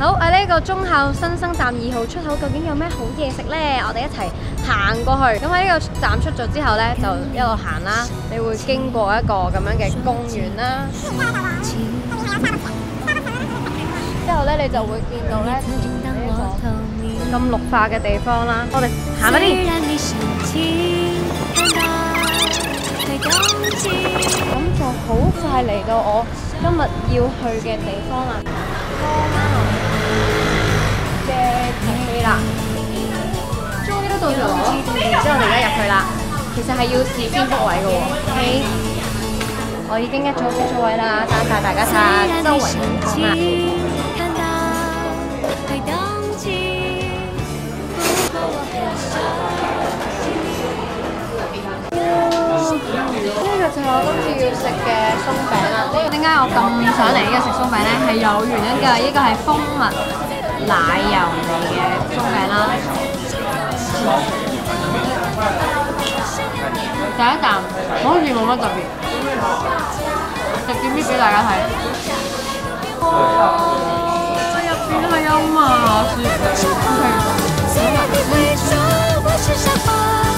好，呢個忠孝新生站2號出口究竟有咩好嘢食呢？我哋一齊行過去。咁喺呢個站出咗之後呢，就一路行啦。你會經過一個咁樣嘅公園啦。之後呢，你就會見到呢呢個咁綠化嘅地方啦。我哋行嗰啲。咁就好快嚟到我今日要去嘅地方啦。嘅咖啡啦，終於都到咗，然之後我哋而家入去啦。其實係要事先 book 位嘅喎。我已經一早 book 咗位啦，等帶大家睇下周圍嘅地方啦。呢個就係我今次要食嘅鬆餅啦。點解我咁想嚟呢個食鬆餅咧？係有原因㗎。呢個係蜂蜜奶油味嘅鬆餅啦。第一啖好似冇乜特別，直接搣俾大家睇。入邊係有麻薯嘅。